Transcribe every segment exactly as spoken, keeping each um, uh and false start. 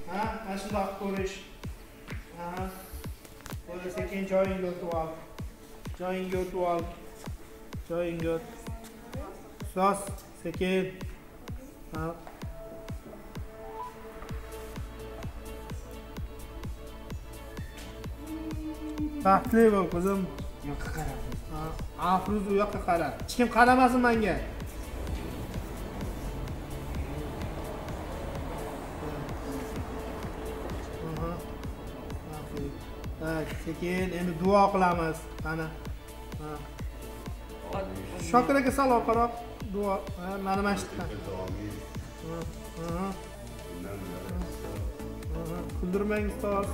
Ha, ana shundoq ko'rish. Ha. Bo'lsa sekin joyingga o'tib ol. Joyingga o'tib ol. Joyingga o't. Sos, sekin. Ha. Baxtli bo'l qizim. Yo'qqa qara. Ha, Afruz u yoqqa qara. Hech kim qaramasin menga. Ha, sekin endi duo qilamiz. Qani. Ha. Shokiraga salom qaroq. Duo, ha, mana masjidda. Ha, ha. Kuldirmang ustoz.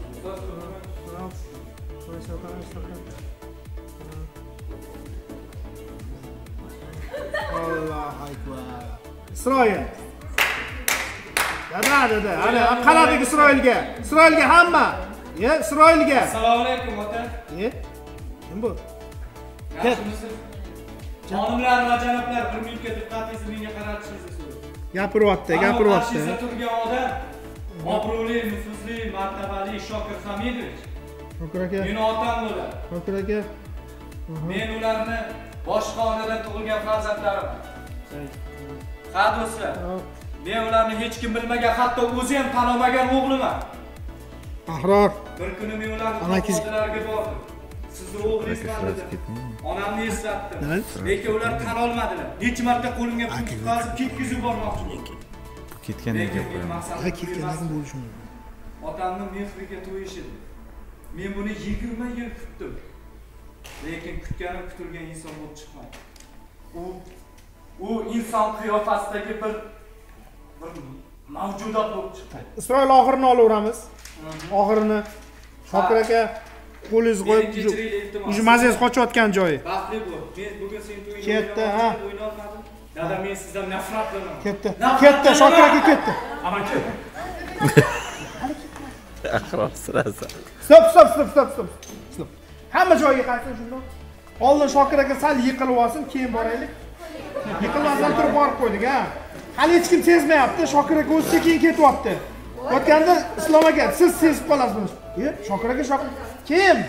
Allohu akbar. Isroil. Dada, dada. Ana qaradik Isroilga. Isroilga hamma. Ye, Isroilga. Assalomu alaykum ota. Ye. Kim bu? Yaxshimisiz? Xonimlar va janoblar, bir minutga diqqatingizni menga qaratishingizni so'rayman. Gapiryapti, gapiryapti. Qarshingizda turgan odam obro'li, nufuzli, martabali Shokir Hamidovich. Shokir aka. Meni otam bo'ladi. Shokir aka. Men ularni boshqa onadan tug'ilgan farzandlariman. Ha do'stlar. Men ularni hech kim bilmagan, hatto o'zi ham tanimagan o'g'liman. Ahror. Bir kuni men ularni oldilariga bordim. Sizni o'g'lingizman dedim. Onamni eslatdim. Lekin ular tan olmadilar. Necha marta qo'limga pul tutqazib ketkizib yubormoqchi bo'ldim. Ketgan ekan. Ha, ketgandan bo'lishi mumkin. Otamni mehriga to'yish edi. Men buni yigirma yil kutdim. Lekin kutganim kutilgan inson bo'lib chiqmadi. U u inson qiyofasidagi bir bir mavjudot bo'lib chiqdi. Isroil oxirini olaveramiz. Oxirini. Shokir aka qo'lingizni qo'yib, o'sha mazangiz qochayotgan joyi. Baxtli bo'l. Men bugun sen to'yingda Ketdi, ha. o'ynolmadim. Dada, men sizdan nafrat qilaman. Ketdi. Ketdi, Shokir aka ketdi. Aman ket. Aqrob sirasi. Stop, stop, stop, stop, stop. Stop. Hamma joyiga qaytsin shundoq. Oldin Shokir aka sal yiqilib olsin, keyin boraylik. Yiqilmasdan turib borib qo'ydik, ha. Hali hech kim sezmayapti, Shokir aka o'zi sekin ketyapti. O'tganda Islom aka, siz sezib qolasiz. E, Shokir aka, Shokir. Kim?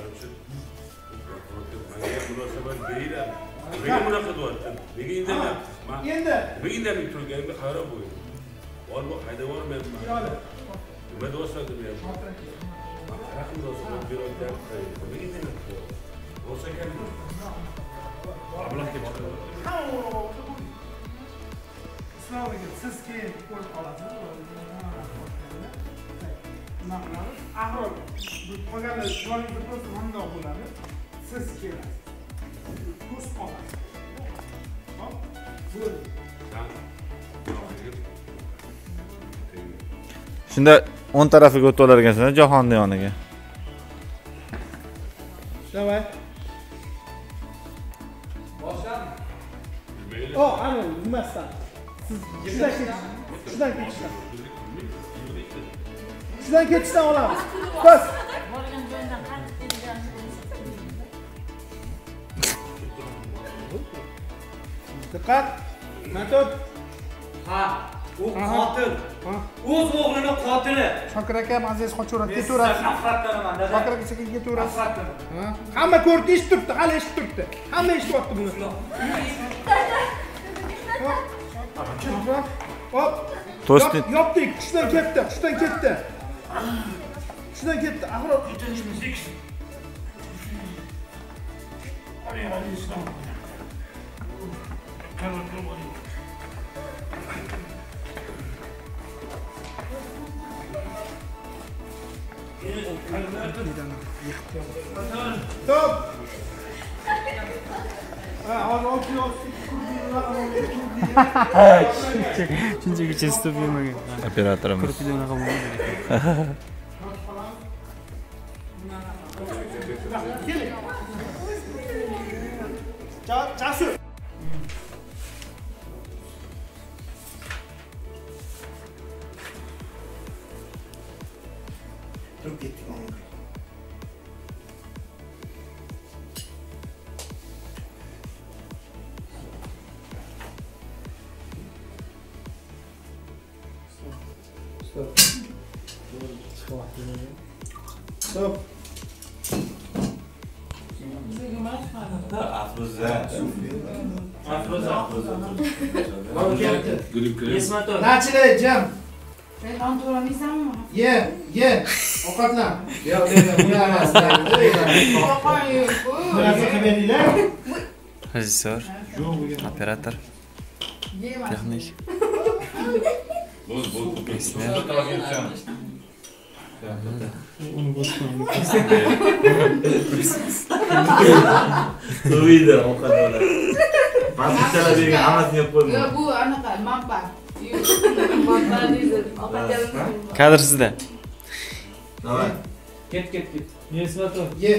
Nega bunaqa qilyapti? Nega indamay? Endi. Nega indamay turganimga hayron bo'ldim. Bormi, haydab bormayapman. Nima deyapsan deb. Rahim do'stlar, beryapti. Nega indamay? Bo'lsa kerak. Ablahga chiqadi. Islom aka, siz keyin ko'rib qolasiz. Ahror, qolganlar joyingizni просто bundoq bo'ladi. Siz kelasiz. Kurs olasiz. Hop. Bo'ldi. Shunda o'ng tarafiga o'tib olar ekansan, Jahonni yoniga. Davay. Boshlaymi? O, ana nimasdan. Siz shundan ketish. Shundan ketishdan. Shundan ketishdan olamiz. Bas. Borgan joydan qaytib kelganini Diqqat. Metod. Ha, u qotil. O'z o'g'lini qotili. Shokir aka, mazangiz qochaveradi, ketaverasiz. Nafrat qilaman, dada. Shokir aka sekin ketaverasiz. Nafrat qilaman. Ha? Hamma ko'rdi, eshitib turibdi, hali eshitib turibdi. Hamma eshityapti buni. Hop. Hop. To'stin. Yopdik, qushdan ketdi, qushdan ketdi. Qushdan ketdi. Ahror. Stop. Ha, hozir olib Shunchaki chestib yurmagan. Operatorimiz. Kirpida unaqa bo'lmaydi. keling. Jasur. Turib ketdik. Stop. Stop. Afruza. Afruza. Esmatov. Nachilay, jam. Sen non to'lamaysanmi? Ye, ye. Ovqatlan. Yo'q, yo'q, bular emas. Qo'rqoq yo'q-ku. Bularga qilib beringlar. Rejissor, operator, Yeyman. texnik. Bo'z, bo'z. To'yda ovqat bo'ladi. Pastchalar degan hammasini yeb qo'yma. Yo'q, bu anaqa mabba. Mabba deydi. Ovqat yalayapsan. Kadr sizda. Davay. Ket, ket, ket. Esmatov. Ye.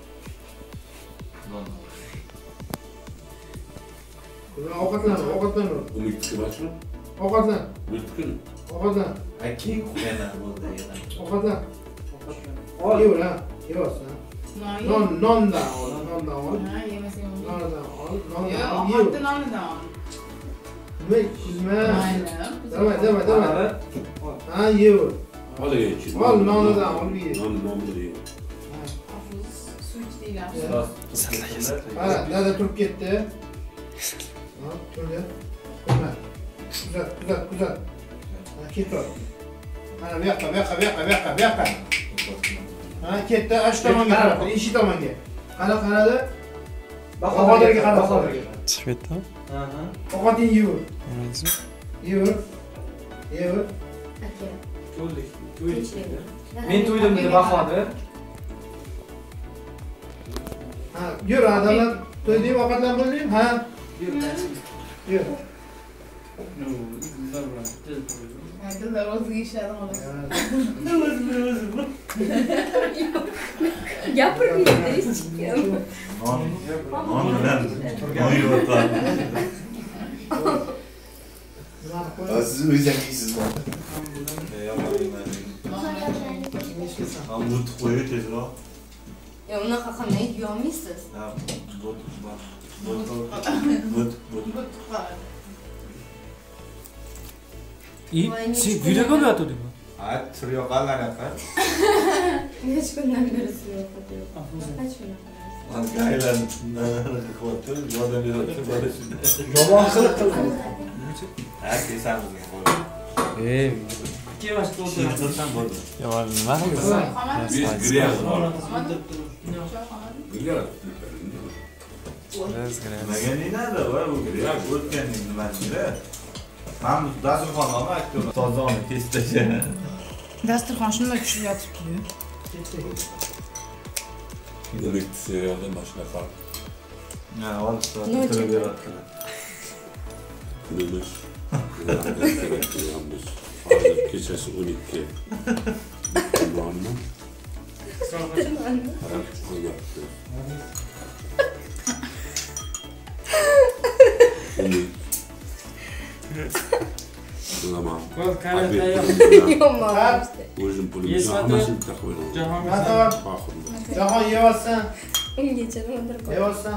Ovqatlan, ovqatlan. Umidga boshmi? Ovqatlan, Umidga. ovqatlan. Ay, keyin qo'yganlar bo'ldi yana. Ovqatlan. Ol, yeyver, ha. Yeyapsan. Non, nondan ol, nondan ol. Ha, yemasang bo'ladi. Nondan ol, nondan Yo'q, ol. ovqatni nonidan ol. Nima, kuzma. Mayli. Davay, davay, davay. Ha, yeyver. Olay ichi. Ol, nonidan ol, ye. Non, non deydi. Afsus, suv ichdinglar. Ha, dada turib ketdi. Ha, turdi. Qo'yma. Kuzat, kuzat, kuzat. Ha, ketdi. Mana bu yoqqa, bu yoqqa, bu yoqqa, bu yoqqa, bu yoqqa. Ha, ketdi, ash tomonga qarab, eshik tomonga. Qara, qaradi. Bahodirga qara, Bahodirga. Chiqib ketdi. Aha. Ovqatingni yeyver. Rejissor. Yeyver. Yeyver. To'ldik. To'ydik. Men to'ydim dedi Bahodir. Ha, yur, adamlar to'yding, ovqatlan bo'lding? Ha, Yur. yur. Dillar o'ziga ishladi xolos. Gapirmaydi hech kim. Non, non bilan non yeyapman. Siz o'zingizsizmi? Ham but qo'yib tezroq. Ya unaqa qilmay yeyolmaysiz. Ha, but, but, but, but, but. I, Sen video ko'ryaptingmi? Ha, tur yoqalarapa. Hech kundan beri suv yo'qotib. Hech kundan. Lan gaylan, qo'yib, yordam berib borishdi. Yomon qilib qildim. Ha, kesamiz. Ey, Kevashda Shuni o'tiramiz. qilsam bo'ldi. yomon nima qilasiz? Biz Nimaga ninada va u grek o'tganning nimasida? Men dasturxon olma aktyor. Tozani testlasha. Dasturxon shunday tushib yotibdi. Demek serialdan boshqa farq. Ha, olib turib beradilar. Nimiz. Yalnız. Hozir kechasi o'n ikki. Nonni. Qarab qo'yapti. Bilaman. Qo'l qaratayap. Yomon. O'zim pulimni Esmatov. hammasini taqib olaman. Jahon Oxirida. Jahon yeyapsan, Ungacha o'ndirib qo'y. yeyapsan.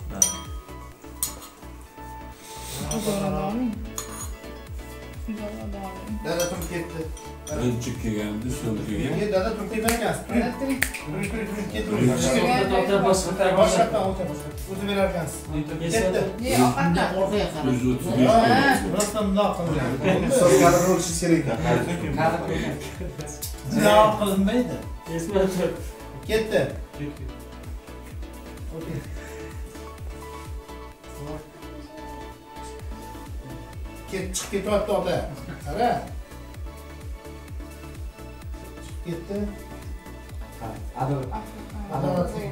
Dada turib ketdi. Birinchi kelgandi, so'ng kelgan. Menga dada turib ketgan ekan. Turing, turing, turing, turing, ketdi. Boshqa boshqa Boshqa, o'ta, boshqa. O'zi berar ekansiz. Ketdi. Ye, ovqatdan. Orqaga qara. O'zi o'ttiz besh Ha, kelgan. rostdan bundoq qildi. Sovg'alar o'tish kerak. Javob qilinmaydi. Esmatov. Ketdi. Okey. Ket, chiqib ketyapti ota. Qara. Chiqib ketdi. Adolat. Adolatli.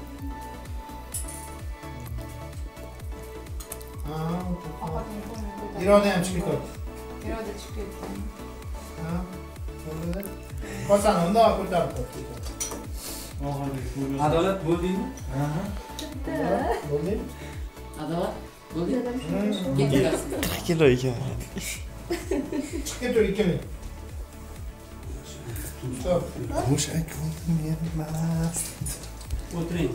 Ha, iroda ham chiqib ketyapti. Iroda chiqib ketdi. Ha, bo'ldi. Qosani undoq ko'tarib qo'ydi. Adolat bo'ldingmi? Bo'ldi. Adolat. Bo'ldi. ikki kilo ekan. Chiqib ketdi ikkini. Stop. Mushak oldim men emas. O'tiring.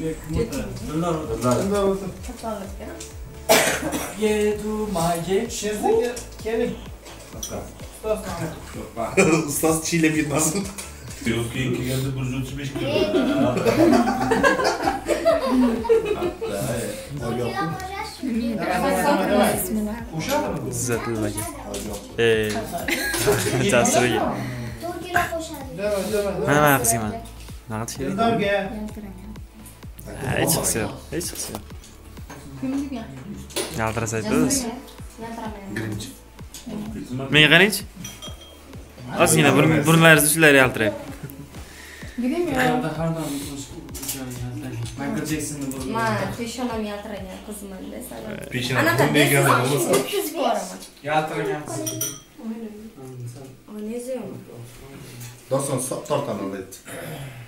Unda o'tir. Yedu maye. Sherzaga keling. Ustoz chiylab ketmasin. Yok keyin kelganda bir yuz o'ttiz besh kilo. Tuzatılmagan. Ey. Tasiriga. Mana mana qilsayman. Nima qilishim? Eldorga. Hech qilsa yo'q. Hech qilsa yo'q. Kimga? Yaltirasaydi o'zi. Menga qarang-chi. Ozgina burunlaringiz uchlari yaltirayapti. Gideyim ya. Michael Jackson'ni bu. Mana peshonam yaltiragan qizman desam. Peshonam Anaqa bunday ekan bo'lsa. O'tkazib boraman. Yaltiragan. Onezi yo'q. Doston tortani oladi.